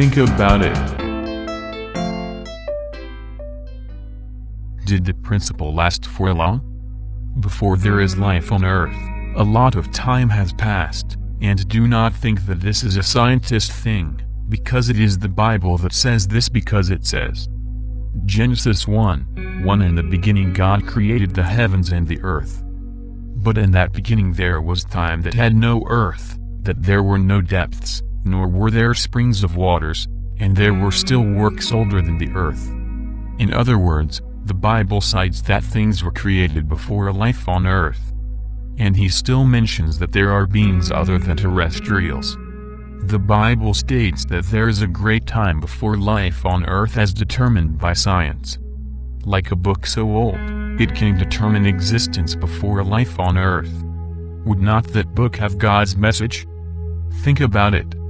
Think about it. Did the principle last for long? Before there is life on Earth, a lot of time has passed, and do not think that this is a scientist thing, because it is the Bible that says this, because it says, Genesis 1:1 In the beginning God created the heavens and the earth. But in that beginning there was time that had no earth, that there were no depths, nor were there springs of waters, and there were still works older than the earth. In other words, the Bible cites that things were created before life on earth. And he still mentions that there are beings other than terrestrials. The Bible states that there is a great time before life on earth as determined by science. Like a book so old, it can determine existence before life on earth. Would not that book have God's message? Think about it.